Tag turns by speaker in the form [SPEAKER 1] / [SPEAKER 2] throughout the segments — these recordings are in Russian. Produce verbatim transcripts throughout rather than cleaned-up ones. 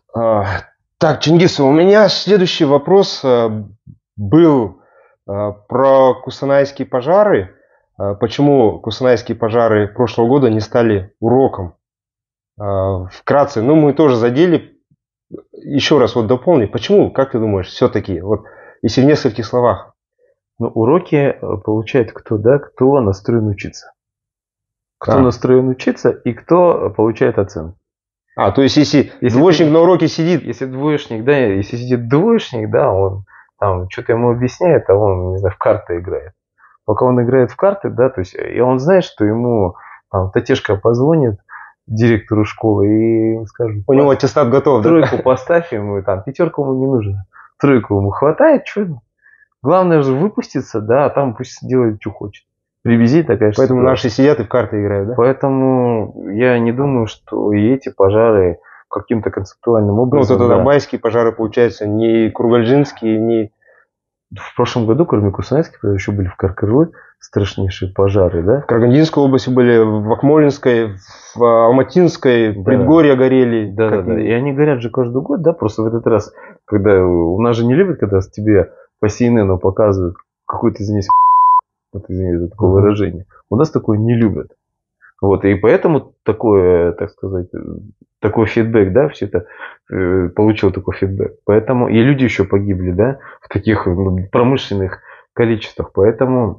[SPEAKER 1] А, Так, Чингис, у меня следующий вопрос э, был э, про кустанайские пожары. Э, Почему кустанайские пожары прошлого года не стали уроком? А, Вкратце, ну мы тоже задели. Еще раз вот дополни. Почему, как ты думаешь, все-таки, вот если в нескольких словах?
[SPEAKER 2] Ну, уроки э, получает кто, да, кто настроен учиться. Кто
[SPEAKER 1] А,
[SPEAKER 2] настроен учиться и кто получает оценку.
[SPEAKER 1] а то есть если
[SPEAKER 2] Если
[SPEAKER 1] двоечник
[SPEAKER 2] ты,
[SPEAKER 1] на уроке сидит,
[SPEAKER 2] если двоечник, да, если сидит двоечник, да, он там что-то ему объясняет, а он, не знаю, в карты играет. Пока он играет в карты, да, то есть, и он знает, что ему там татешка позвонит директору школы и скажет,
[SPEAKER 1] у него аттестат готов, да?
[SPEAKER 2] тройку поставь ему, там, пятерку ему не нужно. Тройку ему хватает, что. Главное же выпуститься, да, а там пусть делает, что хочет. Приблизительно такая же
[SPEAKER 1] Поэтому
[SPEAKER 2] ситуация.
[SPEAKER 1] наши сидят и в карты играют, да?
[SPEAKER 2] Поэтому я не думаю, что и эти пожары каким-то концептуальным
[SPEAKER 1] Ну вот
[SPEAKER 2] образом,
[SPEAKER 1] это
[SPEAKER 2] да.
[SPEAKER 1] абайские пожары, получается, не кругальжинские, не...
[SPEAKER 2] В прошлом году, кроме Кустанайских, еще были в Каркарой страшнейшие пожары, да.
[SPEAKER 1] В Карагандинской области были, в Акмолинской, в Алматинской,
[SPEAKER 2] Да.
[SPEAKER 1] предгорья горели.
[SPEAKER 2] Да, да, да. И они горят же каждый год, да, просто в этот раз, когда у нас же не любят, когда тебе по Си Эн Эн показывают какой-то, извиняюсь, вот, извиняюсь за такое
[SPEAKER 1] Мгм.
[SPEAKER 2] выражение. У нас такое не любят. Вот, и поэтому такое, так сказать, такой фидбэк, да, все это э, получил такой фидбэк. Поэтому и люди еще погибли, да, в таких ну, промышленных количествах. Поэтому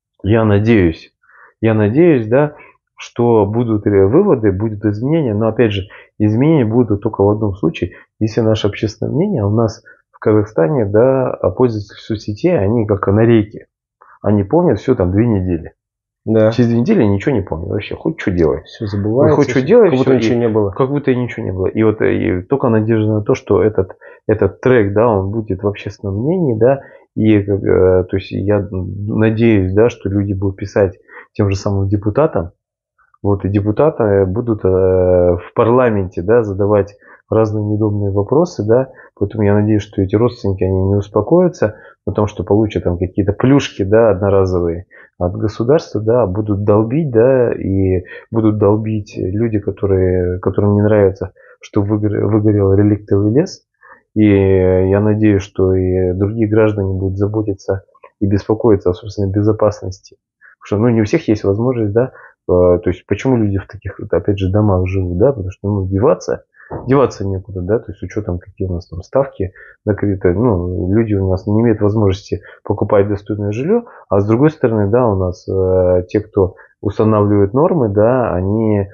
[SPEAKER 2] я надеюсь, я надеюсь, да, что будут выводы, будут изменения. Но опять же, изменения будут только в одном случае, если наше общественное мнение, у нас в Казахстане, да, пользователи соцсетей, они как канарейки. Они помнят все там две недели.
[SPEAKER 1] Да.
[SPEAKER 2] Через две недели ничего не помню вообще, хоть что делай.
[SPEAKER 1] Все
[SPEAKER 2] Вот
[SPEAKER 1] забывается.
[SPEAKER 2] хоть что
[SPEAKER 1] всё-
[SPEAKER 2] делай,
[SPEAKER 1] Как будто
[SPEAKER 2] всё,
[SPEAKER 1] ничего
[SPEAKER 2] и
[SPEAKER 1] не было.
[SPEAKER 2] как будто и ничего не было. И вот и только надежда на то, что этот, этот трек, да, он будет в общественном мнении, да, и как, э, то есть я надеюсь, да, что люди будут писать тем же самым депутатам, вот, и депутаты будут э, в парламенте, да, задавать разные неудобные вопросы, да, поэтому я надеюсь, что эти родственники, они не успокоятся, потому что получат там какие-то плюшки, да, одноразовые от государства, да, будут долбить, да, и будут долбить люди, которые, которым не нравится, что выгорел, выгорел реликтовый лес, и я надеюсь, что и другие граждане будут заботиться и беспокоиться о собственной безопасности. Потому что, ну, не у всех есть возможность, да, то есть почему люди в таких, опять же, домах живут, да, потому что, ну, деваться, деваться некуда, да, то есть с учетом, какие у нас там ставки на кредиты, ну, люди у нас не имеют возможности покупать достойное жилье, а с другой стороны, да, у нас э, те, кто устанавливает нормы, да, они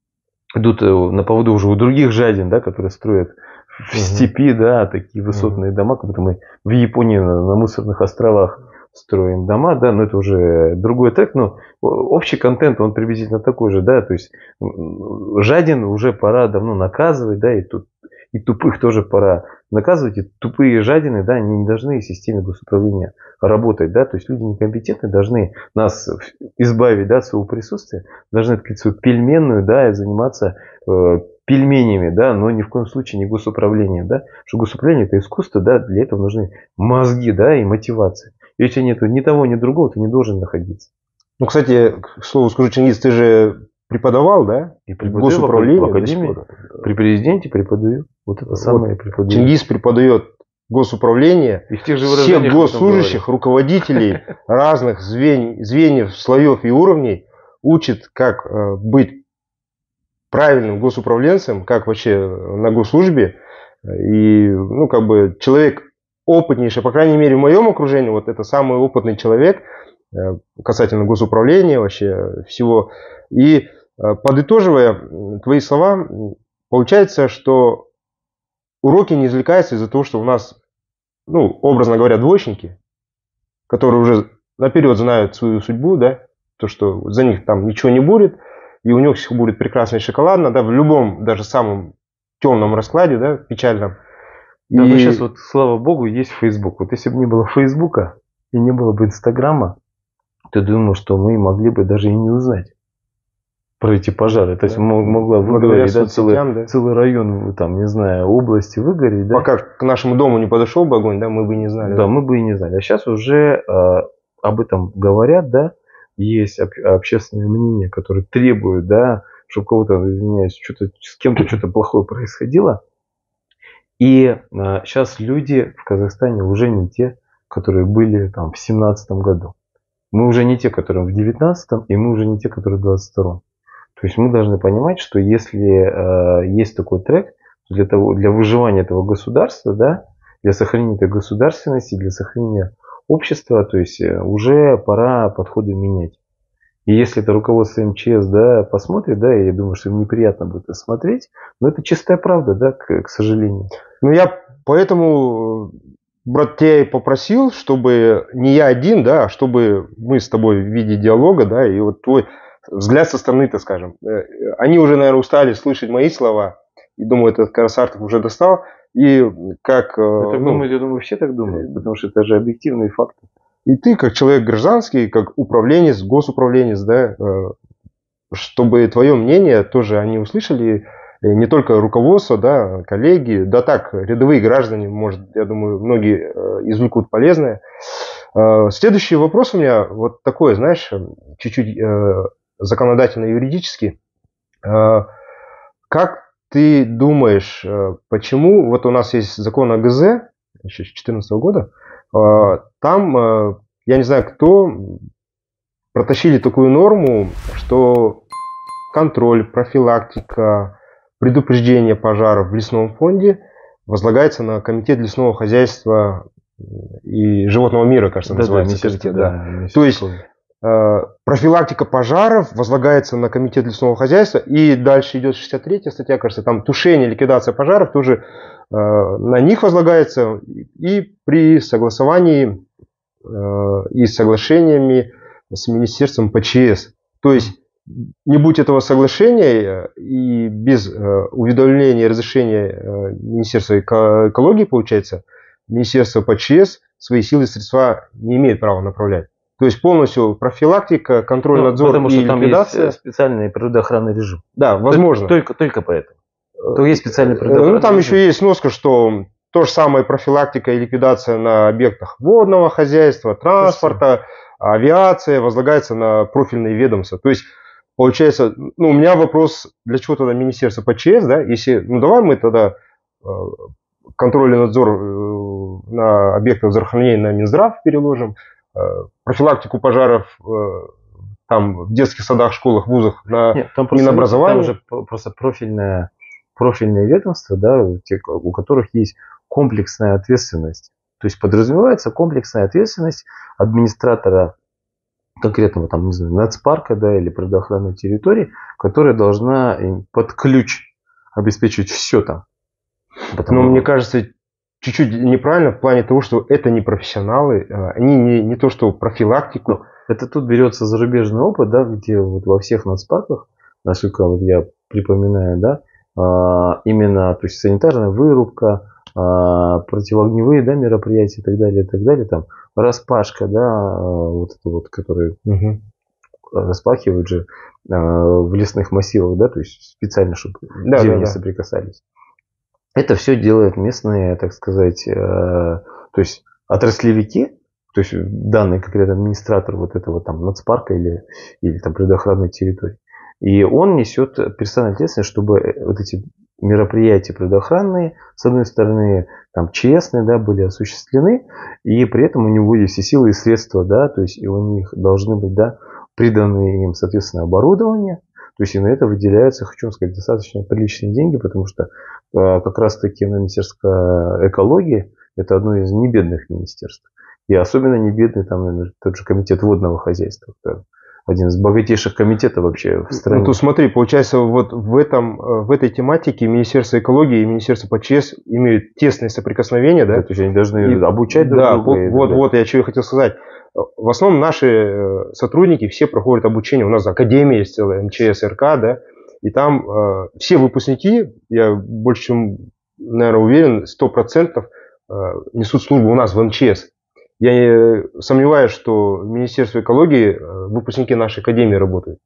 [SPEAKER 2] идут на поводу уже у других жадин, да, которые строят в
[SPEAKER 1] Мгм.
[SPEAKER 2] степи, да, такие высотные дома, как будто мы в Японии на, на мусорных островах строим дома, да, но это уже другой трек, но общий контент, он приблизительно такой же, да, то есть м, жадин уже пора давно наказывать, да, и тут и тупых тоже пора наказывать, и тупые жадины, да, они не должны в системе госуправления работать, да, то есть люди некомпетентные должны нас избавить, да, от своего присутствия, должны открыть свою пельменную, да, и заниматься э, пельменями, да, но ни в коем случае не госуправлением, да, что госуправление это искусство, да, для этого нужны мозги, да, и мотивация. Если нет ни того, ни другого, ты не должен находиться.
[SPEAKER 1] Ну, кстати, к слову скажу, Чингис, ты же преподавал, да?
[SPEAKER 2] И
[SPEAKER 1] В
[SPEAKER 2] преподаю
[SPEAKER 1] госуправлении
[SPEAKER 2] в
[SPEAKER 1] до сих
[SPEAKER 2] академии,
[SPEAKER 1] пор.
[SPEAKER 2] при президенте преподаю. Вот это
[SPEAKER 1] Вот
[SPEAKER 2] самое я преподаю.
[SPEAKER 1] Чингис преподает госуправление,
[SPEAKER 2] И в тех же
[SPEAKER 1] всех
[SPEAKER 2] выражениях об этом
[SPEAKER 1] госслужащих, руководителей разных звен- звеньев, слоев и уровней учит, как э, быть правильным госуправленцем, как вообще на госслужбе. И, ну, как бы человек опытнейший, по крайней мере, в моем окружении, вот это самый опытный человек э, касательно госуправления вообще всего. И э, подытоживая м, твои слова, м, получается, что уроки не извлекаются из-за того, что у нас, ну, образно говоря, двоечники, которые уже наперед знают свою судьбу, да, то, что за них там ничего не будет, и у них будет прекрасно и шоколадно, да, в любом, даже самом темном раскладе, да, печальном.
[SPEAKER 2] Да,
[SPEAKER 1] И...
[SPEAKER 2] но сейчас вот, слава богу, есть Facebook. Вот если бы не было Фейсбука и не было бы Инстаграма, то думаю, что мы могли бы даже и не узнать про эти пожары. То есть
[SPEAKER 1] Да.
[SPEAKER 2] могла
[SPEAKER 1] Благодаря
[SPEAKER 2] выгореть, да, целый,
[SPEAKER 1] соцсетям, да.
[SPEAKER 2] целый район, там, не знаю, области выгореть, да.
[SPEAKER 1] Пока к нашему дому не подошел бы огонь, да, мы бы не знали.
[SPEAKER 2] Да, мы бы и не знали. А сейчас уже э, об этом говорят, да, есть об- общественное мнение, которое требует, да, чтобы кого-то, извиняюсь, что-то с кем-то что-то плохое происходило. И а, сейчас люди в Казахстане уже не те, которые были там в семнадцатом году. Мы уже не те, которые в девятнадцатом, и мы уже не те, которые в двадцать втором. То есть мы должны понимать, что если э, есть такой трек, для того, для выживания этого государства, да, для сохранения этой государственности, для сохранения общества, то есть уже пора подходы менять. И если это руководство эм че эс, да, посмотрит, да, я думаю, что им неприятно будет это смотреть, но это чистая правда, да, к, к сожалению.
[SPEAKER 1] Ну, я поэтому, брат, тебя и попросил, чтобы не я один, да, а чтобы мы с тобой в виде диалога, да, и вот твой взгляд со стороны, так скажем. Они уже, наверное, устали слышать мои слова, и думаю, этот Карасартов уже достал, и как...
[SPEAKER 2] Это, ну, думаю, я думаю, все так думают, потому что это же объективные факты.
[SPEAKER 1] И ты, как человек гражданский, как управленец, госуправленец, да, чтобы твое мнение тоже они услышали, не только руководство, да, коллеги, да так, рядовые граждане, может, я думаю, многие извлекут полезное. Следующий вопрос у меня вот такой, знаешь, чуть-чуть законодательно-юридический. Как ты думаешь, почему, вот у нас есть закон о гэ зэ еще с две тысячи четырнадцатого года, там, я не знаю кто, протащили такую норму, что контроль, профилактика, предупреждение пожаров в лесном фонде возлагается на комитет лесного хозяйства и животного мира, кажется, да, называется. Да, комитет, да. Да. То есть профилактика пожаров возлагается на комитет лесного хозяйства, и дальше идет шестьдесят третья статья, кажется, там тушение, ликвидация пожаров тоже на них возлагается, и при согласовании и соглашениями с министерством пэ че эс. То есть, не будь этого соглашения и без уведомления и разрешения Министерства экологии, получается, Министерство пэ че эс свои силы и средства не имеет права направлять. То есть полностью профилактика, контроль, ну, надзор
[SPEAKER 2] потому
[SPEAKER 1] и
[SPEAKER 2] что там
[SPEAKER 1] ликвидация.
[SPEAKER 2] Есть специальный природоохранный режим.
[SPEAKER 1] Да, возможно.
[SPEAKER 2] Только, только поэтому. То есть специальный природоохранный
[SPEAKER 1] Ну, там
[SPEAKER 2] режим.
[SPEAKER 1] еще есть сноска, что то же самое профилактика и ликвидация на объектах водного хозяйства, транспорта, авиация возлагается на профильные ведомства. То есть, получается, ну, у меня вопрос, для чего тогда Министерство пэ че эс, да, если, ну, давай мы тогда э, контроль и надзор э, на объектах здравоохранения на Минздрав переложим, э, профилактику пожаров э, там в детских садах, школах, вузах на
[SPEAKER 2] Нет, там
[SPEAKER 1] Минобразование.
[SPEAKER 2] Там уже просто профильное, профильное ведомство, да, те, у которых есть комплексная ответственность. То есть подразумевается комплексная ответственность администратора конкретного там, не знаю, нацпарка, да, или природоохранной территории, которая должна под ключ обеспечивать все там.
[SPEAKER 1] Потому... Но мне кажется, чуть-чуть неправильно в плане того, что это не профессионалы, они не, не то, что профилактику.
[SPEAKER 2] Но это тут берется зарубежный опыт, да, где вот во всех нацпарках, насколько вот я припоминаю, да, именно, то есть санитарная вырубка, противоогневые, да, мероприятия и так далее, и так далее, там распашка, да, вот это вот, которые угу. распахивают же в лесных массивах, да, то есть специально, чтобы да, деревья да, да. соприкасались. Это все делают местные, так сказать, то есть отраслевики, то есть данный конкретно администратор вот этого там нацпарка или, или там природоохранной территории. И он несет персональную ответственность, чтобы вот эти мероприятия природоохранные, с одной стороны, там честные, да, были осуществлены, и при этом у него есть все силы и средства, да, то есть и у них должны быть, да, приданы им, соответственно, оборудование, то есть и на это выделяются, хочу сказать, достаточно приличные деньги, потому что э, как раз-таки на Министерство экологии это одно из небедных министерств, и особенно небедный там, наверное, тот же комитет водного хозяйства, один из богатейших комитетов вообще в стране.
[SPEAKER 1] Ну, то смотри, получается, вот в, этом, в этой тематике Министерство экологии и Министерство пэ че эс имеют тесное соприкосновение, да?
[SPEAKER 2] Да, то есть они должны и, обучать друг
[SPEAKER 1] да,
[SPEAKER 2] друга.
[SPEAKER 1] Да, вот, вот, я что и хотел сказать. В основном наши сотрудники все проходят обучение. У нас академия есть целая, эм че эс эр ка, да? И там э, все выпускники, я больше чем, наверное, уверен, сто процентов э, несут службу у нас в эм че эс. Я не сомневаюсь, что в Министерстве экологии выпускники нашей академии работают.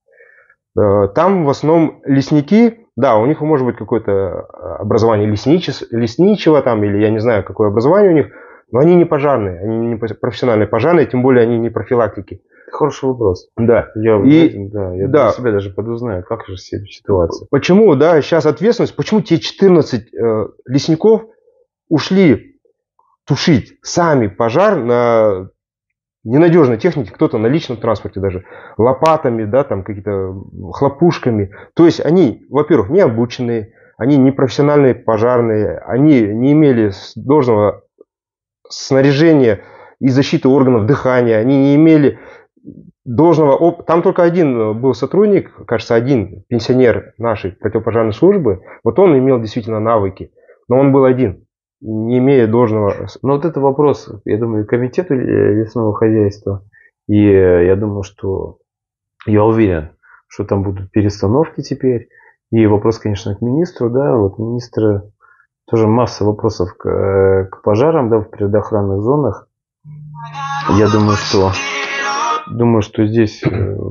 [SPEAKER 1] Там в основном лесники, да, у них может быть какое-то образование лесниче, лесничего там, или я не знаю, какое образование у них, но они не пожарные, они не профессиональные пожарные, тем более они не профилактики.
[SPEAKER 2] Хороший вопрос.
[SPEAKER 1] Да.
[SPEAKER 2] Я, и, да, я да. для себя даже подузнаю, как же ситуация.
[SPEAKER 1] Почему, да, сейчас ответственность, почему те четырнадцать э, лесников ушли тушить сами пожар на ненадежной технике, кто-то на личном транспорте даже, лопатами, да, там какие-то хлопушками. То есть они, во-первых, не обученные, они не профессиональные пожарные, они не имели должного снаряжения и защиты органов дыхания, они не имели должного опыта. Там только один был сотрудник, кажется, один пенсионер нашей противопожарной службы, вот он имел действительно навыки, но он был один, не имея должного.
[SPEAKER 2] Но вот это вопрос, я думаю, комитету лесного хозяйства, и я думаю, что я уверен, что там будут перестановки теперь, и вопрос, конечно, к министру, да, вот министр тоже масса вопросов к, к пожарам, да, в природоохранных зонах. Я думаю, что думаю, что здесь,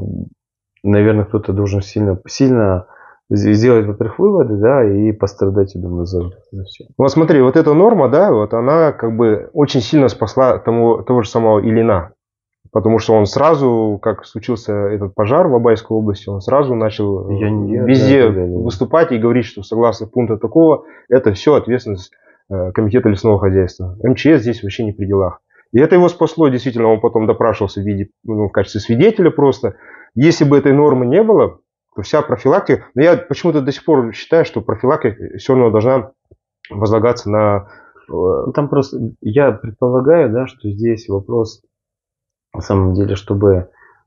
[SPEAKER 2] наверное, кто-то должен сильно, сильно сделать, во-первых, выводы, да, и пострадать, я думаю, за, за все.
[SPEAKER 1] Вот смотри, вот эта норма, да, вот она как бы очень сильно спасла тому, того же самого Ильина. Потому что он сразу, как случился этот пожар в Абайской области, он сразу начал я не, везде да, да, да, выступать и говорить, что согласно пункту такого, это все ответственность комитета лесного хозяйства. эм че эс здесь вообще не при делах. И это его спасло, действительно, он потом допрашивался в, виде, ну, в качестве свидетеля просто. Если бы этой нормы не было, то вся профилактика, но я почему-то до сих пор считаю, что профилактика все равно должна возлагаться на...
[SPEAKER 2] Ну, там просто, я предполагаю, да, что здесь вопрос, на самом деле, чтобы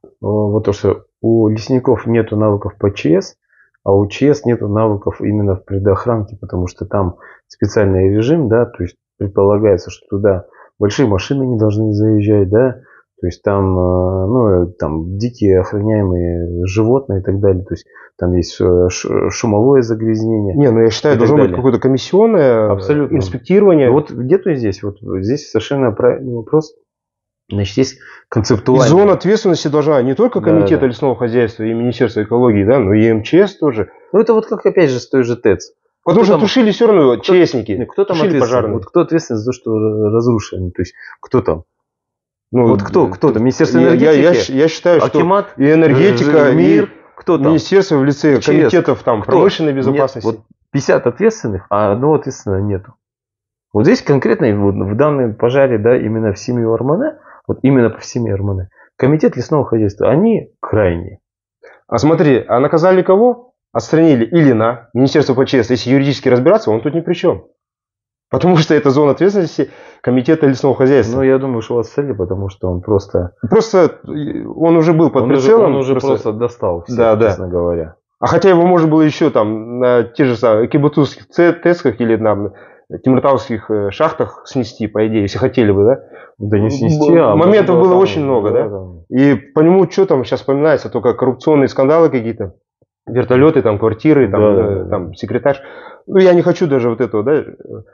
[SPEAKER 2] вот то, что у лесников нету навыков по че эс, а у че эс нету навыков именно в предохранке, потому что там специальный режим, да, то есть предполагается, что туда большие машины не должны заезжать, да, то есть там, ну, там дикие охраняемые животные и так далее, то есть там есть шумовое загрязнение.
[SPEAKER 1] Не, ну я считаю, должно быть какое-то комиссионное абсолютно инспектирование.
[SPEAKER 2] Вот где-то здесь, вот здесь совершенно правильный вопрос. Значит, есть концептуально.
[SPEAKER 1] И зона ответственности должна не только комитета да, да. лесного хозяйства и Министерства экологии, да, но и эм че эс тоже.
[SPEAKER 2] Ну это вот как опять же с той же ТЭЦ.
[SPEAKER 1] Потому кто что там, тушили все равно кто, честники.
[SPEAKER 2] Кто там ответственен? Вот кто ответственен за то, что разрушено? То есть кто там? Ну, вот кто? Кто там? Министерство энергетики? Я, я,
[SPEAKER 1] я считаю,
[SPEAKER 2] Акимат,
[SPEAKER 1] что и энергетика,
[SPEAKER 2] МИР,
[SPEAKER 1] и
[SPEAKER 2] кто там?
[SPEAKER 1] Министерство в лице
[SPEAKER 2] че эс.
[SPEAKER 1] комитетов там,
[SPEAKER 2] кто?
[SPEAKER 1] промышленной безопасности.
[SPEAKER 2] Нет, вот пятьдесят ответственных, а одного ответственного нету. Вот здесь конкретно вот в данном пожаре, да, именно в семье Армане, вот именно по семье Армане, комитет лесного хозяйства, они крайние.
[SPEAKER 1] А смотри, а наказали кого? Отстранили Ильина, Министерство по че эс. Если юридически разбираться, он тут ни при чем. Потому что это зона ответственности комитета лесного хозяйства.
[SPEAKER 2] Ну, я думаю, что отстранили, потому что он просто...
[SPEAKER 1] Просто он уже был под
[SPEAKER 2] он
[SPEAKER 1] прицелом.
[SPEAKER 2] Уже, он уже просто, просто достал всех,
[SPEAKER 1] да,
[SPEAKER 2] честно
[SPEAKER 1] да.
[SPEAKER 2] говоря.
[SPEAKER 1] А хотя его можно было еще там на те же самые Экибатузских ТЭЦках или на Темиртауских шахтах снести, по идее, если хотели бы, да?
[SPEAKER 2] Да не снести,
[SPEAKER 1] а... Моментов было там, очень много, да? да? И по нему что там сейчас вспоминается? Только коррупционные скандалы какие-то. Вертолеты, там, квартиры, там,
[SPEAKER 2] да,
[SPEAKER 1] э,
[SPEAKER 2] да,
[SPEAKER 1] там да. секретарь. Ну, я не хочу даже вот этого, да,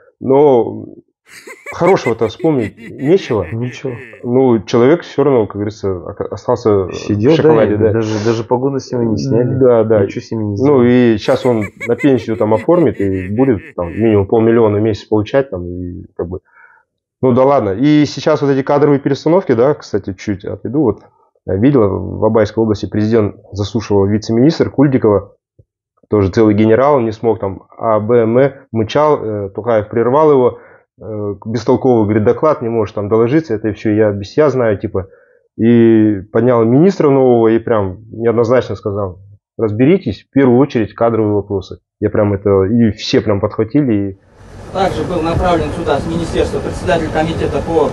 [SPEAKER 1] но хорошего-то вспомнить нечего.
[SPEAKER 2] Ничего.
[SPEAKER 1] Ну, человек все равно, как говорится, остался
[SPEAKER 2] Сидел,
[SPEAKER 1] в шоколаде.
[SPEAKER 2] Да,
[SPEAKER 1] да.
[SPEAKER 2] Даже, даже погоны с него не сняли.
[SPEAKER 1] Да, да.
[SPEAKER 2] Ничего с ними не сделали.
[SPEAKER 1] Ну, и сейчас он на пенсию там оформит и будет там минимум полмиллиона в месяц получать, там, и как бы, ну, да ладно. И сейчас вот эти кадровые перестановки, да, кстати, чуть отойду, вот, видела, в Абайской области президент заслушивал вице-министр Кульдикова, тоже целый генерал, не смог там, а БМ мычал, э, Токаев прервал его, э, бестолковый, говорит, доклад, не можешь там доложиться, это все я без себя знаю, типа, и поднял министра нового и прям неоднозначно сказал, разберитесь, в первую очередь, кадровые вопросы. Я прям это, и все прям подхватили. И...
[SPEAKER 3] Также был направлен сюда с министерства председатель комитета по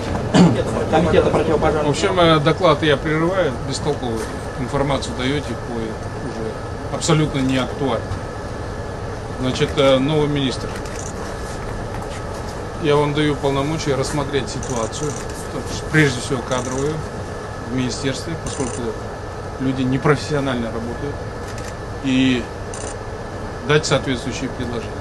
[SPEAKER 3] комитета противопожарного.
[SPEAKER 4] В общем, доклад я прерываю, бестолковую информацию даете по уже абсолютно не актуально. Значит, новый министр. Я вам даю полномочия рассмотреть ситуацию, прежде всего кадровую в министерстве, поскольку люди непрофессионально работают, и дать соответствующие предложения.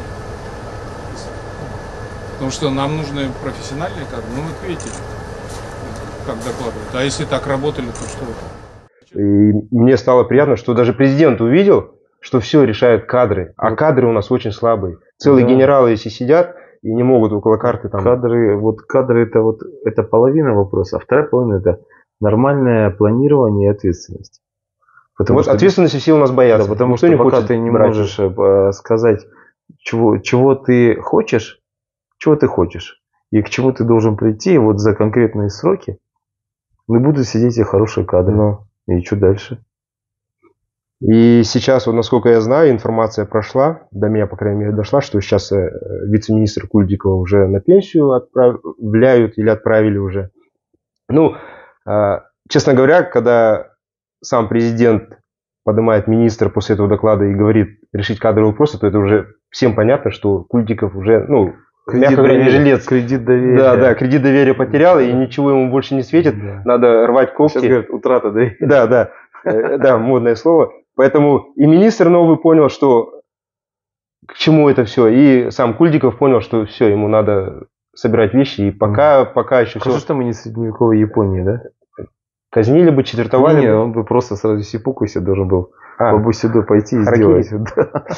[SPEAKER 4] Потому что нам нужны профессиональные кадры. Ну, вот видите, как докладывают. А если так работали, то что?
[SPEAKER 1] И мне стало приятно, что даже президент увидел, что все решают кадры. А кадры у нас очень слабые. Целые да. генералы, если сидят и не могут около карты там...
[SPEAKER 2] Кадры, вот кадры это вот это половина вопроса, а вторая половина это нормальное планирование и ответственность.
[SPEAKER 1] Потому вот что... ответственности все у нас боятся.
[SPEAKER 2] Да, потому что не пока ты не брать. можешь сказать, чего, чего ты хочешь, чего ты хочешь и к чему ты должен прийти, и вот за конкретные сроки не будут сидеть эти хорошие кадры.
[SPEAKER 1] Ну.
[SPEAKER 2] И что дальше?
[SPEAKER 1] И сейчас, вот, насколько я знаю, информация прошла, до меня, по крайней мере, дошла, что сейчас э, вице-министр Кульдикова уже на пенсию отправляют или отправили уже. Ну, э, честно говоря, когда сам президент поднимает министра после этого доклада и говорит решить кадровые вопросы, то это уже всем понятно, что Кульдиков уже, ну,
[SPEAKER 2] Кредит
[SPEAKER 1] мягко говоря, не
[SPEAKER 2] доверия.
[SPEAKER 1] жилец.
[SPEAKER 2] Кредит доверия.
[SPEAKER 1] Да, да, кредит доверия потерял, и ничего ему больше не светит.
[SPEAKER 2] Да.
[SPEAKER 1] Надо рвать когти.
[SPEAKER 2] Сейчас говорят, утрата доверия.
[SPEAKER 1] Да, да, э, да, модное слово. Поэтому и министр новый понял, что к чему это все, и сам Кульдиков понял, что все, ему надо собирать вещи, и пока, mm. пока еще
[SPEAKER 2] Хорошо,
[SPEAKER 1] все...
[SPEAKER 2] что мы не средневековой Японии, да?
[SPEAKER 1] Казнили бы, четвертовали
[SPEAKER 2] не,
[SPEAKER 1] бы.
[SPEAKER 2] он бы просто сразу сипуку себе должен был
[SPEAKER 1] а,
[SPEAKER 2] по Бусидо пойти и
[SPEAKER 1] Харакири.
[SPEAKER 2] сделать.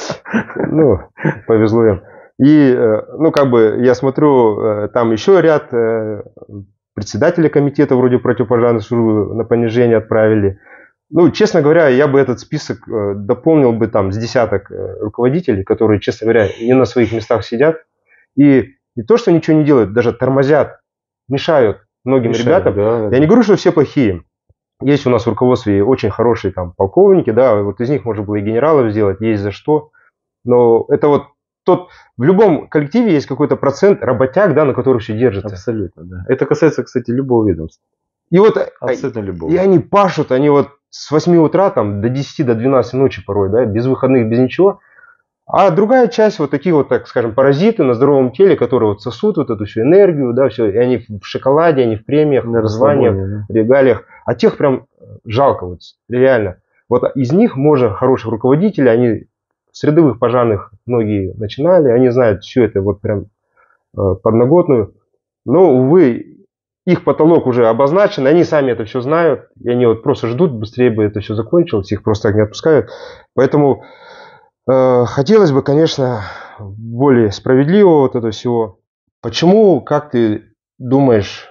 [SPEAKER 1] Ну, повезло им. И, ну, как бы, я смотрю, там еще ряд председателей комитета вроде противопожарной службы на понижение отправили. Ну, честно говоря, я бы этот список дополнил бы там с десяток руководителей, которые, честно говоря, не на своих местах сидят. И не то, что ничего не делают, даже тормозят, мешают многим
[SPEAKER 2] Мешают,
[SPEAKER 1] ребятам.
[SPEAKER 2] да,
[SPEAKER 1] я
[SPEAKER 2] да.
[SPEAKER 1] не говорю, что все плохие. Есть у нас в руководстве очень хорошие там полковники, да, вот из них можно было и генералов сделать, есть за что. Но это вот тот, в любом коллективе есть какой-то процент работяг, да, на которых все держится.
[SPEAKER 2] Абсолютно, да. Это касается, кстати, любого ведомства.
[SPEAKER 1] И вот
[SPEAKER 2] абсолютно любого.
[SPEAKER 1] И они пашут, они вот с восьми утра там до десяти, до двенадцати ночи порой, да, без выходных, без ничего. А другая часть, вот такие вот, так скажем, паразиты на здоровом теле, которые вот сосут вот эту всю энергию, да, все, и они в шоколаде, они в премиях, в званиях, да. регалиях. А тех прям жалко, вот, реально. Вот из них можно хороших руководителей, они с рядовых пожарных многие начинали, они знают все это вот прям э, подноготную. Но, увы, их потолок уже обозначен, они сами это все знают, и они вот просто ждут, быстрее бы это все закончилось, их просто так не отпускают. Поэтому э, хотелось бы, конечно, более справедливого вот этого всего. Почему, как ты думаешь,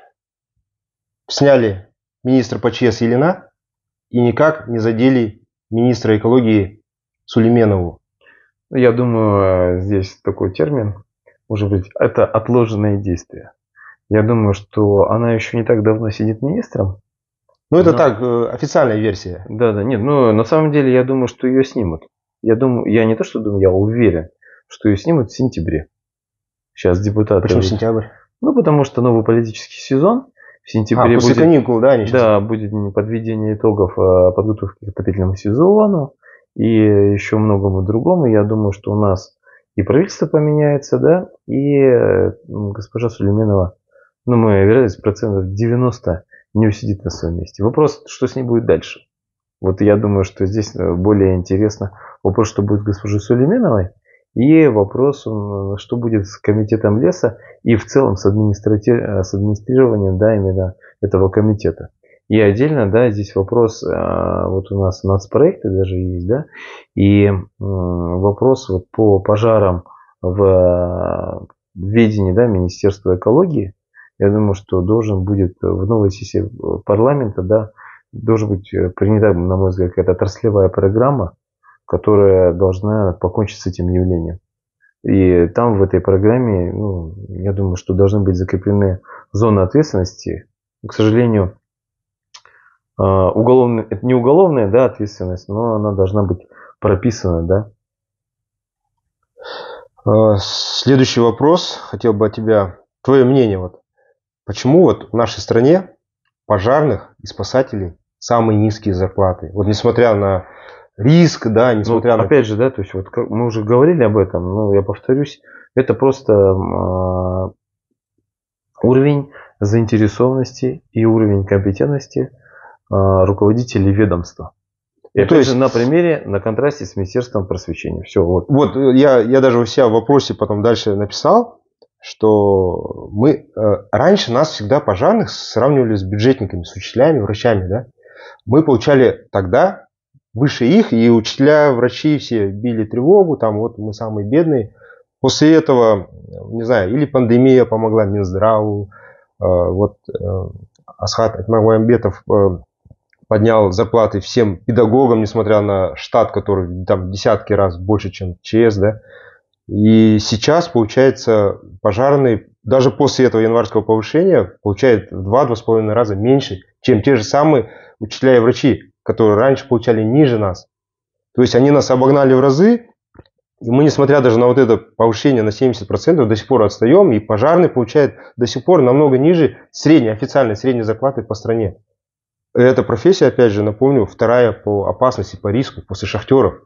[SPEAKER 1] сняли министра ПЧС Ильина и никак не задели министра экологии Сулейменову?
[SPEAKER 2] Я думаю, здесь такой термин, может быть, это отложенные действия. Я думаю, что она еще не так давно сидит министром.
[SPEAKER 1] Ну, это но... так, официальная версия.
[SPEAKER 2] Да, да, нет, ну, на самом деле, я думаю, что ее снимут. Я думаю, я не то, что думаю, я уверен, что ее снимут в сентябре. Сейчас депутаты...
[SPEAKER 1] Почему сентябрь?
[SPEAKER 2] Ну, потому что новый политический сезон. В сентябре
[SPEAKER 1] а, после
[SPEAKER 2] будет...
[SPEAKER 1] каникул, да? Они сейчас...
[SPEAKER 2] Да, будет подведение итогов подготовки к отопительному сезону. И еще многому другому. Я думаю, что у нас и правительство поменяется, да, и госпожа Сулейменова, ну, мы вероятность процентов девяносто не усидит на своем месте. Вопрос, что с ней будет дальше. Вот я думаю, что здесь более интересно вопрос, что будет с госпожой Сулейменовой, и вопрос, что будет с комитетом леса и в целом с, административ... с администрированием, да, именно этого комитета. И отдельно, да, здесь вопрос, вот у нас нацпроекты даже есть, да, и вопрос вот по пожарам в ведении, да, Министерства экологии. Я думаю, что должен будет в новой сессии парламента, да, должен быть принята, на мой взгляд, какая-то отраслевая программа, которая должна покончить с этим явлением. И там в этой программе, ну, я думаю, что должны быть закреплены зоны ответственности. К сожалению, уголовная, это не уголовная, да, ответственность, но она должна быть прописана,
[SPEAKER 1] да. Следующий вопрос. Хотел бы от тебя, твое мнение, вот. Почему вот в нашей стране пожарных и спасателей самые низкие зарплаты? Вот несмотря на риск, да, несмотря
[SPEAKER 2] ну,
[SPEAKER 1] на...
[SPEAKER 2] Опять же, да, то есть вот мы уже говорили об этом, но я повторюсь, это просто э, уровень заинтересованности и уровень компетентности э, руководителей ведомства. И ну, опять есть... же на примере, на контрасте с Министерством просвещения. Все, вот.
[SPEAKER 1] Вот я, я даже у себя в вопросе потом дальше написал, что мы э, раньше нас всегда пожарных сравнивали с бюджетниками, с учителями, врачами, да. Мы получали тогда выше их, и учителя, врачи все били тревогу, там вот мы самые бедные. После этого, не знаю, или пандемия помогла Минздраву, э, вот э, Асхат Айтмагомедов э, поднял зарплаты всем педагогам, несмотря на штат, который там десятки раз больше, чем ЧС, да. И сейчас, получается, пожарные даже после этого январского повышения получают в два-два с половиной раза меньше, чем те же самые учителя и врачи, которые раньше получали ниже нас. То есть они нас обогнали в разы, и мы, несмотря даже на вот это повышение на семьдесят процентов, до сих пор отстаем, и пожарный получает до сих пор намного ниже средней, официальной средней зарплаты по стране. Эта профессия, опять же, напомню, вторая по опасности, по риску после шахтеров.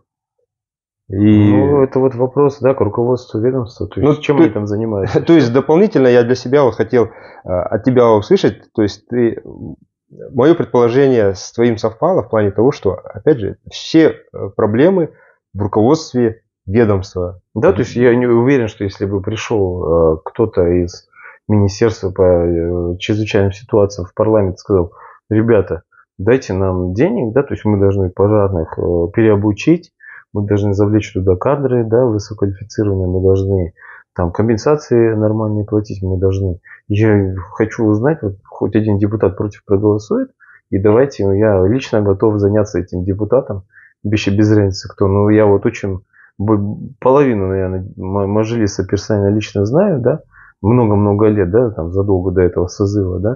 [SPEAKER 2] И... Ну, это вот вопрос, да, к руководству ведомства, то есть ну, чем то, они там занимаются?
[SPEAKER 1] То есть дополнительно я для себя вот хотел а, от тебя услышать, то есть ты, мое предположение с твоим совпало в плане того, что, опять же, все проблемы в руководстве ведомства.
[SPEAKER 2] Да, то есть я не уверен, что если бы пришел э, кто-то из Министерства по э, чрезвычайным ситуациям в парламент и сказал, ребята, дайте нам денег, да, то есть мы должны пожарных э, переобучить, мы должны завлечь туда кадры, да, высококвалифицированные, мы должны там компенсации нормальные платить, мы должны. Я хочу узнать, вот хоть один депутат против проголосует, и давайте, ну, я лично готов заняться этим депутатом, без, без разницы кто. Но я вот очень половину, наверное, Мажилиса персонально лично знаю, да, много-много лет, да, там задолго до этого созыва, да,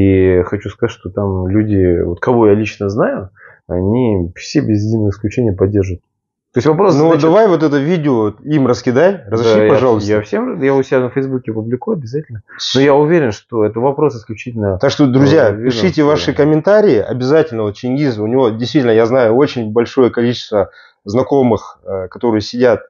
[SPEAKER 2] и хочу сказать, что там люди, вот кого я лично знаю, они все без единого исключения поддерживают. То есть вопрос,
[SPEAKER 1] ну,
[SPEAKER 2] значит,
[SPEAKER 1] давай вот это видео им раскидай, разреши,
[SPEAKER 2] да,
[SPEAKER 1] пожалуйста.
[SPEAKER 2] Я, я всем, я у себя на Фейсбуке публикую обязательно. Но я уверен, что это вопрос исключительно.
[SPEAKER 1] Так что, друзья, пишите ваши комментарии обязательно. Вот Чингиз, у него действительно, я знаю, очень большое количество знакомых, которые сидят.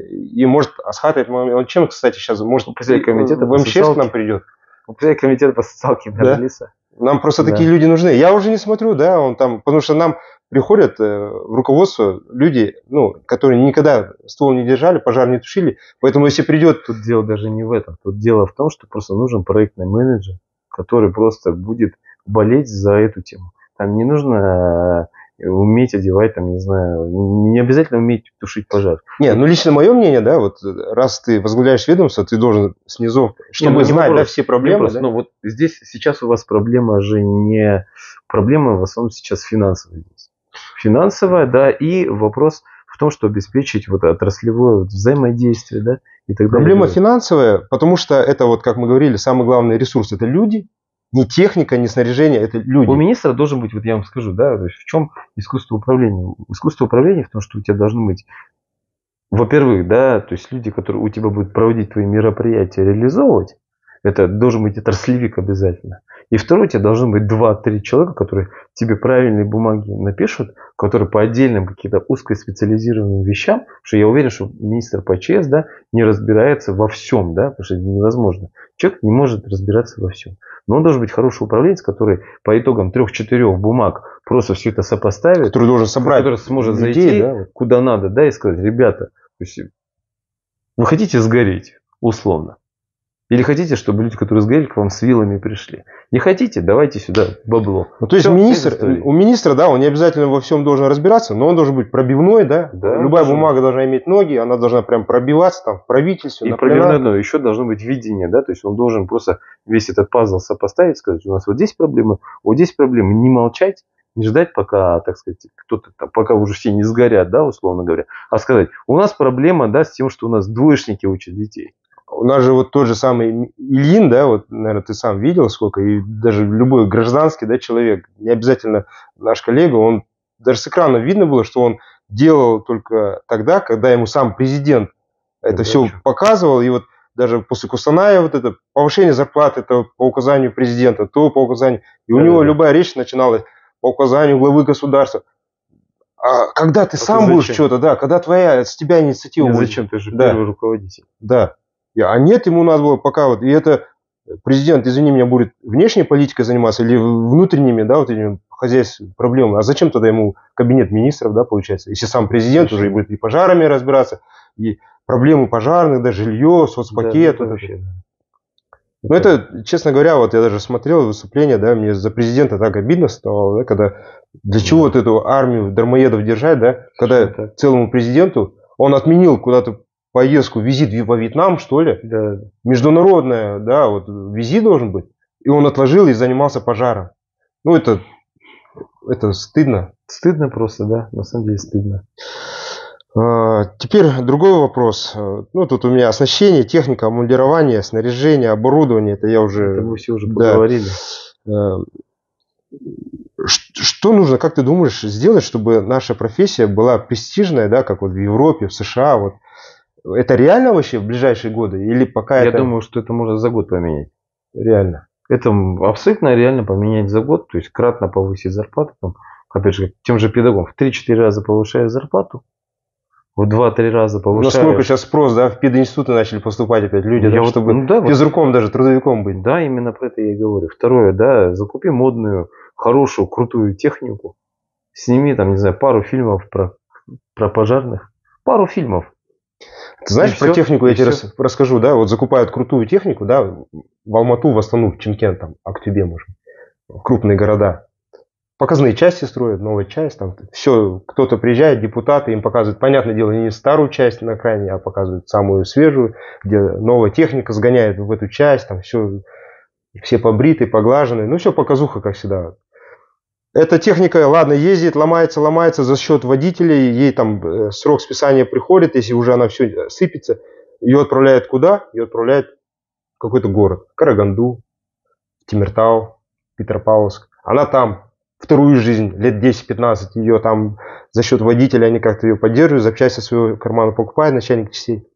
[SPEAKER 1] И может Асхат, он чем, кстати, сейчас может
[SPEAKER 2] комитета
[SPEAKER 1] в МЧС к нам придет?
[SPEAKER 2] Комитет по социалке Мажилиса.
[SPEAKER 1] Нам просто
[SPEAKER 2] да.
[SPEAKER 1] такие люди нужны. Я уже не смотрю, да, он там, потому что нам приходят э, в руководство люди, ну, которые никогда ствол не держали, пожар не тушили. Поэтому если придет...
[SPEAKER 2] Тут дело даже не в этом. Тут дело в том, что просто нужен проектный менеджер, который просто будет болеть за эту тему. Там не нужно э, уметь одевать, там, не знаю, не обязательно уметь тушить пожар.
[SPEAKER 1] Не, ну лично мое мнение, да, вот раз ты возглавляешь ведомство, ты должен снизу, чтобы не, ну, знать, да, все проблемы. Да?
[SPEAKER 2] Но вот здесь сейчас у вас проблема же не... Проблема в основном сейчас финансовая. Финансовая, да, и вопрос в том, что обеспечить вот отраслевое вот взаимодействие, да, и так далее.
[SPEAKER 1] Проблема финансовая, потому что это вот, как мы говорили, самый главный ресурс – это люди, не техника, не снаряжение, это люди.
[SPEAKER 2] У министра должен быть, вот я вам скажу, да, то есть в чем искусство управления? Искусство управления в том, что у тебя должны быть, во-первых, да, то есть люди, которые у тебя будут проводить твои мероприятия, реализовывать, это должен быть отраслевик обязательно. И второе, у тебя должно быть два-три человека, которые тебе правильные бумаги напишут, которые по отдельным каким-то узкоспециализированным вещам, что я уверен, что министр по ЧС, да, не разбирается во всем, да, потому что это невозможно. Человек не может разбираться во всем. Но он должен быть хороший управленец, который по итогам трех-четырех бумаг просто все это сопоставит.
[SPEAKER 1] Который должен собрать.
[SPEAKER 2] Который сможет
[SPEAKER 1] людей,
[SPEAKER 2] зайти
[SPEAKER 1] да, вот.
[SPEAKER 2] Куда надо, да, и сказать, ребята, то есть, вы хотите сгореть, условно. Или хотите, чтобы люди, которые сгорели, к вам с вилами пришли? Не хотите? Давайте сюда бабло.
[SPEAKER 1] Ну, то есть министр, у министра, да, он не обязательно во всем должен разбираться, но он должен быть пробивной, да.
[SPEAKER 2] да
[SPEAKER 1] Любая
[SPEAKER 2] должен.
[SPEAKER 1] бумага должна иметь ноги, она должна прям пробиваться там в правительстве.
[SPEAKER 2] И пробивной, но еще должно быть видение, да, то есть он должен просто весь этот пазл сопоставить, сказать, у нас вот здесь проблемы, вот здесь проблемы, не молчать, не ждать, пока, так сказать, кто-то там, пока уже все не сгорят, да, условно говоря, а сказать, у нас проблема, да, с тем, что у нас двоечники учат детей.
[SPEAKER 1] У нас же вот тот же самый Ильин, да, вот, наверное, ты сам видел сколько, и даже любой гражданский, да, человек, не обязательно наш коллега, он, даже с экрана видно было, что он делал только тогда, когда ему сам президент это все показывал, и вот даже после Кустаная вот это повышение зарплаты, это по указанию президента, то по указанию, и у да, него да. любая речь начиналась по указанию главы государства. А когда ты а сам ты будешь что-то, да, когда твоя, с тебя инициатива
[SPEAKER 2] будет.
[SPEAKER 1] Зачем,
[SPEAKER 2] ты же да. первый руководитель.
[SPEAKER 1] Да. А нет, ему надо было пока вот, и это президент, извини меня, будет внешней политикой заниматься или внутренними, да, вот этими хозяйственными проблемами. А зачем тогда ему кабинет министров, да, получается, если сам президент уже и будет и пожарами разбираться, и проблемы пожарных, да, жилье, соцпакет. Да, вот вообще, да. Ну, это, честно говоря, вот я даже смотрел выступление, да, мне за президента так обидно стало, да, когда для чего вот эту армию дармоедов держать, да, когда так. целому президенту он отменил куда-то поездку, визит во Вьетнам, что ли,
[SPEAKER 2] да.
[SPEAKER 1] международная, да, вот визит должен быть, и он отложил и занимался пожаром. Ну, это, это стыдно.
[SPEAKER 2] Стыдно просто, да, на самом деле стыдно.
[SPEAKER 1] Теперь другой вопрос. Ну, тут у меня оснащение, техника, обмундирование, снаряжение, оборудование. Это я уже...
[SPEAKER 2] Это мы все уже
[SPEAKER 1] да.
[SPEAKER 2] поговорили.
[SPEAKER 1] Что нужно, как ты думаешь, сделать, чтобы наша профессия была престижная, да, как вот в Европе, в США? Вот. Это реально вообще в ближайшие годы? Или пока
[SPEAKER 2] Я
[SPEAKER 1] это...
[SPEAKER 2] думаю, что это можно за год поменять.
[SPEAKER 1] Реально.
[SPEAKER 2] Это абсолютно реально поменять за год. То есть кратно повысить зарплату. Там, опять же, тем же педагогам в три-четыре раза повышая зарплату. В два-три раза повышая.
[SPEAKER 1] Насколько сейчас спрос, да, в пединституты начали поступать опять люди,
[SPEAKER 2] Я
[SPEAKER 1] да,
[SPEAKER 2] вот,
[SPEAKER 1] чтобы
[SPEAKER 2] ну, да,
[SPEAKER 1] физруком вот, даже, трудовиком быть.
[SPEAKER 2] Да, именно про это я и говорю. Второе, да, закупи модную, хорошую, крутую технику. Сними там, не знаю, пару фильмов про, про пожарных. Пару фильмов.
[SPEAKER 1] Ты знаешь,
[SPEAKER 2] и
[SPEAKER 1] про
[SPEAKER 2] все,
[SPEAKER 1] технику я тебе
[SPEAKER 2] все.
[SPEAKER 1] расскажу, да, вот закупают крутую технику, да, в Алмату, в Астану, в Чимкент, там, Актюбе, может, крупные города. Показные части строят, новая часть, там все, кто-то приезжает, депутаты, им показывают, понятное дело, не старую часть на экране, а показывают самую свежую, где новая техника сгоняет в эту часть, там все, все побритые, поглаженные, ну все показуха, как всегда. Эта техника, ладно, ездит, ломается, ломается за счет водителей, ей там срок списания приходит, если уже она все сыпется, ее отправляют куда? Ее отправляют в какой-то город, Караганду, Темиртау, Петропавловск. Она там вторую жизнь, лет десять-пятнадцать, ее там за счет водителя, они как-то ее поддерживают, запчасти своего кармана покупает начальник частей.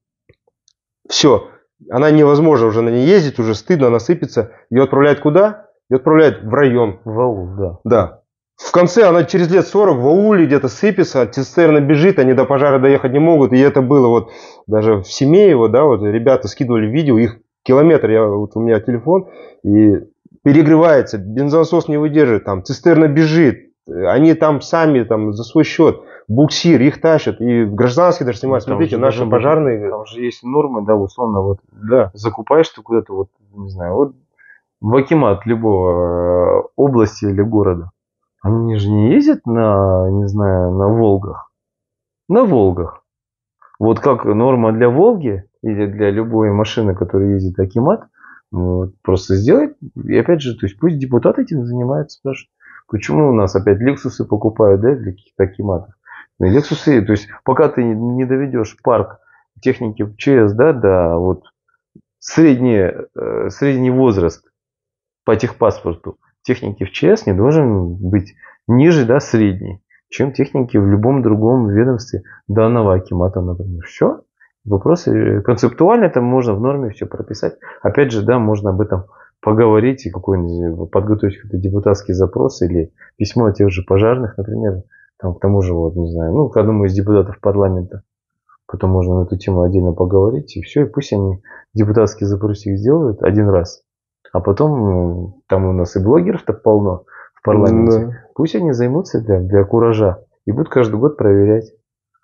[SPEAKER 1] Все, она невозможно уже на ней ездить, уже стыдно, она сыпется. Ее отправляют куда? Ее отправляют в район.
[SPEAKER 2] В аул, да.
[SPEAKER 1] Да. В конце она через лет сорок в ауле где-то сыпется, цистерна бежит, они до пожара доехать не могут. И это было вот даже в Семеево, да, вот ребята скидывали видео, их километр, я, вот у меня телефон, и перегревается, бензонасос не выдерживает, там цистерна бежит, они там сами там за свой счет, буксир, их тащат, и гражданские даже снимают,
[SPEAKER 2] Ну,
[SPEAKER 1] смотрите, наши пожарные.
[SPEAKER 2] Там же есть нормы, да, условно, вот
[SPEAKER 1] да.
[SPEAKER 2] закупаешь ты куда-то, вот, не знаю, вот в акимат любого области или города. Они же не ездят на, не знаю, на Волгах. На Волгах. Вот как норма для Волги или для любой машины, которая ездит акимат, вот, просто сделать. И опять же, то есть пусть депутаты этим занимаются, спрашивают. Почему у нас опять лексусы покупают, да, для каких-то акиматов? Ну, лексусы, то есть пока ты не доведешь парк техники в ЧС, да, да, вот средний, средний возраст по техпаспорту техники в ЧС не должен быть ниже, да, средней, чем техники в любом другом ведомстве данного акимата, например. Все. Вопросы концептуально это можно в норме все прописать. Опять же, да, можно об этом поговорить и какой-нибудь подготовить какой-то депутатский запрос или письмо от тех же пожарных, например, там, к тому же, вот, не знаю, ну, к одному из депутатов парламента. Потом можно на эту тему отдельно поговорить, и все, и пусть они депутатский запросик сделают один раз. А потом, там у нас и блогеров-то полно в парламенте. Да. Пусть они займутся для, для куража и будут каждый год проверять.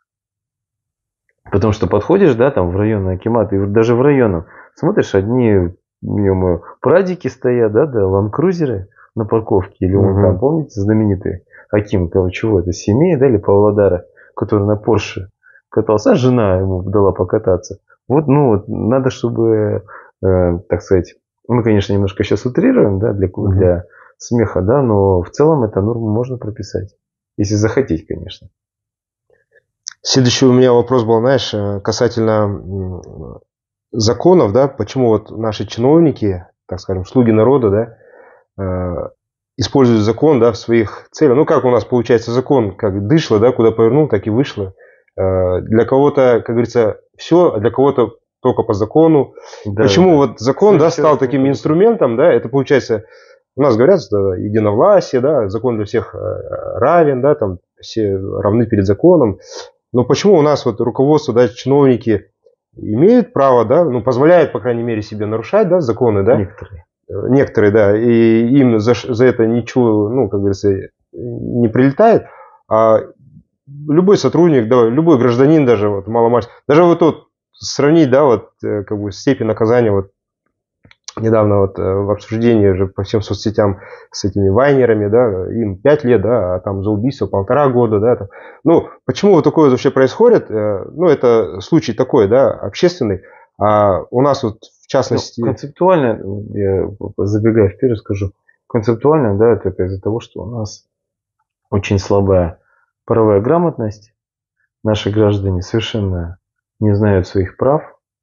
[SPEAKER 2] Потому что подходишь, да, там в районный акимат, и даже в районном смотришь, одни ё-моё, прадики стоят, да, да, ландкрузеры на парковке, или вон угу. там, помните, знаменитый аким, того чего, это Семей, да, или Павлодара, который на Порше катался, а жена ему дала покататься. Вот, ну, вот, надо, чтобы, э, так сказать, мы, конечно, немножко сейчас утрируем, да, для, угу. для смеха, да, но в целом эту норму можно прописать, если захотеть, конечно.
[SPEAKER 1] Следующий у меня вопрос был, знаешь, касательно законов, да, почему вот наши чиновники, так скажем, слуги народа, да, используют закон, да, в своих целях. Ну, как у нас получается закон, как дышло, да, куда повернул, так и вышло. Для кого-то, как говорится, все, а для кого-то только по закону. Да, почему да. вот закон, да, стал таким инструментом, да, это получается, у нас говорят, что единовластие, да, закон для всех равен, да, там все равны перед законом. Но почему у нас вот руководство, да, чиновники имеют право, да, ну, позволяют, по крайней мере, себе нарушать, да, законы, да?
[SPEAKER 2] Некоторые.
[SPEAKER 1] Некоторые, да, и им за, за это ничего, ну, как говорится, не прилетает. А любой сотрудник, да, любой гражданин даже, вот, маломальски, даже вот тут сравнить, да, вот, как бы степень наказания, вот, недавно вот в обсуждении уже по всем соцсетям с этими вайнерами, да, им пять лет, да, а там за убийство полтора года, да, там. Ну, почему вот такое вообще происходит? Ну, это случай такой, да, общественный, а у нас вот в частности...
[SPEAKER 2] Ну, концептуально, я забегая вперед скажу, концептуально, да, это из-за того, что у нас очень слабая правовая грамотность, наши граждане совершенно не знают своих прав.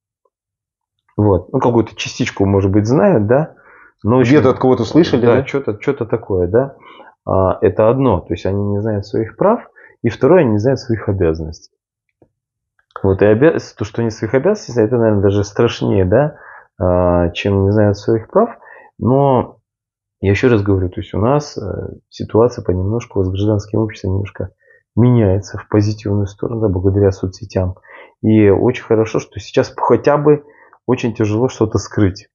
[SPEAKER 2] Вот. Ну, какую-то частичку, может быть, знают, да? Но
[SPEAKER 1] где-то от кого-то слышали,
[SPEAKER 2] да?
[SPEAKER 1] Да,
[SPEAKER 2] что-то, что-то такое, да? А, это одно. То есть они не знают своих прав. И второе, они не знают своих обязанностей. Вот и обяз... то, что они своих обязанностей, это, наверное, даже страшнее, да, а, чем не знают своих прав. Но я еще раз говорю, то есть у нас ситуация понемножку с гражданским обществом немножко меняется в позитивную сторону, да, благодаря соцсетям. И очень хорошо, что сейчас хотя бы очень тяжело что-то скрыть.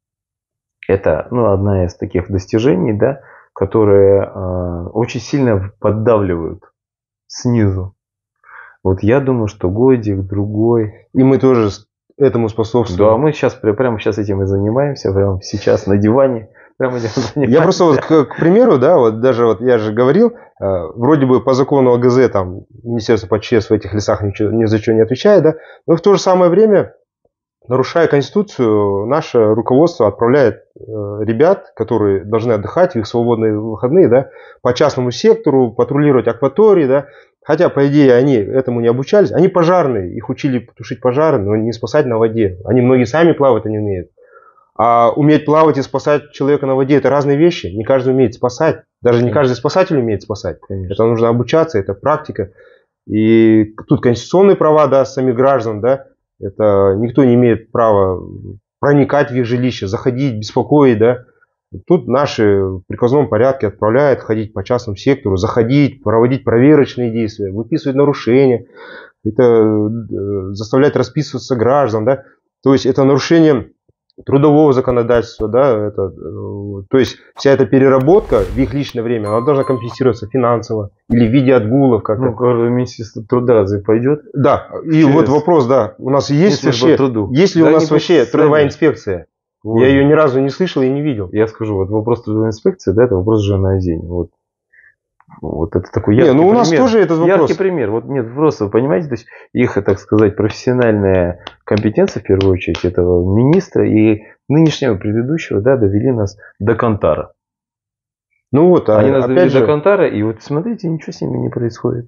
[SPEAKER 2] Это, ну, одна из таких достижений, да, которые э, очень сильно поддавливают снизу. Вот я думаю, что годик, другой.
[SPEAKER 1] И мы тоже этому способствуем.
[SPEAKER 2] Да, мы сейчас, прямо сейчас этим и занимаемся, прямо сейчас на диване. Прямо этим занимаемся.
[SPEAKER 1] Я просто вот, к, к примеру, да, вот даже вот я же говорил, э, вроде бы по закону ОГЗ там Министерство по ЧС в этих лесах ничего, ни за что не отвечает, да, но в то же самое время, нарушая Конституцию, наше руководство отправляет э, ребят, которые должны отдыхать в их свободные выходные, да, по частному сектору, патрулировать акватории, да, хотя, по идее, они этому не обучались. Они пожарные, их учили тушить пожары, но не спасать на воде. Они многие сами плавать не умеют. А уметь плавать и спасать человека на воде – это разные вещи. Не каждый умеет спасать. Даже не каждый спасатель умеет спасать. Конечно. Это нужно обучаться, это практика. И тут конституционные права, да, самих граждан, да, это никто не имеет права проникать в их жилище, заходить, беспокоить, да. Тут наши в приказном порядке отправляют ходить по частному сектору, заходить, проводить проверочные действия, выписывать нарушения, это заставлять расписываться граждан, да. То есть это нарушение трудового законодательства, да, это, то есть вся эта переработка в их личное время, она должна компенсироваться финансово или в виде отгулов как-то.
[SPEAKER 2] Ну, Министерство труда разве пойдет?
[SPEAKER 1] Да, и
[SPEAKER 2] через...
[SPEAKER 1] вот вопрос, да, у нас есть вообще, есть ли
[SPEAKER 2] да,
[SPEAKER 1] у нас вообще трудовая инспекция? Вот. Я ее ни разу не слышал и не видел.
[SPEAKER 2] Я скажу, вот вопрос трудовой инспекции, да, это вопрос жена день. Вот. Вот это такой яркий
[SPEAKER 1] не, ну у нас
[SPEAKER 2] пример.
[SPEAKER 1] тоже этот вопрос.
[SPEAKER 2] Яркий пример. Вот нет, просто вы понимаете, то есть их, так сказать, профессиональная компетенция, в первую очередь, этого министра и нынешнего предыдущего, да, довели нас до Кантара.
[SPEAKER 1] Ну вот,
[SPEAKER 2] Они
[SPEAKER 1] а,
[SPEAKER 2] нас
[SPEAKER 1] опять
[SPEAKER 2] довели
[SPEAKER 1] же,
[SPEAKER 2] до Кантара, и вот смотрите, ничего с ними не происходит.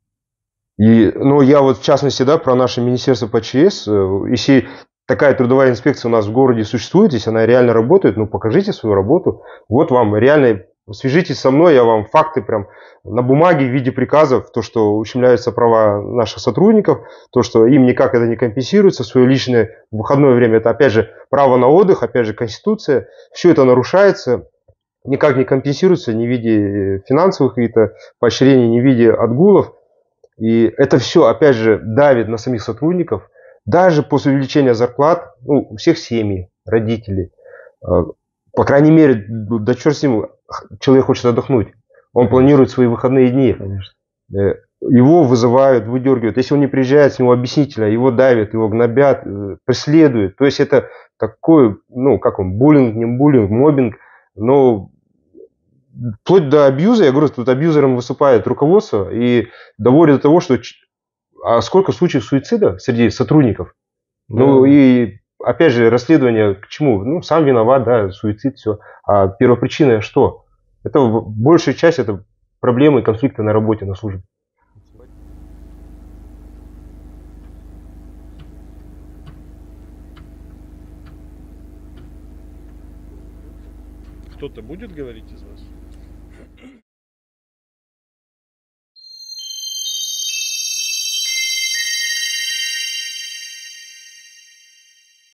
[SPEAKER 1] И, ну, я вот в частности, да, про наше министерство по ЧС, если такая трудовая инспекция у нас в городе существует, если она реально работает, ну, покажите свою работу. Вот вам реально, свяжитесь со мной, я вам факты прям на бумаге в виде приказов, то, что ущемляются права наших сотрудников, то, что им никак это не компенсируется, свое личное выходное время, это опять же право на отдых, опять же Конституция, все это нарушается, никак не компенсируется ни в виде финансовых каких-то поощрений, ни в виде отгулов. И это все, опять же, давит на самих сотрудников. Даже после увеличения зарплат, ну, у всех семьи, родители, по крайней мере, да черт с ним, человек хочет отдохнуть. Он Конечно. планирует свои выходные дни. Конечно. Его вызывают, выдергивают. Если он не приезжает, с него объяснителя, его давят, его гнобят, преследуют. То есть это такой, ну, как он, буллинг, не буллинг, моббинг, но вплоть до абьюза, я говорю, тут абьюзером выступает руководство и доводит до того, что а сколько случаев суицида среди сотрудников. Да. Ну и опять же расследование к чему? Ну сам виноват, да, суицид, все. А первопричина что? Это большая часть это проблемы и конфликты на работе, на службе.
[SPEAKER 4] Кто-то будет говорить из вас?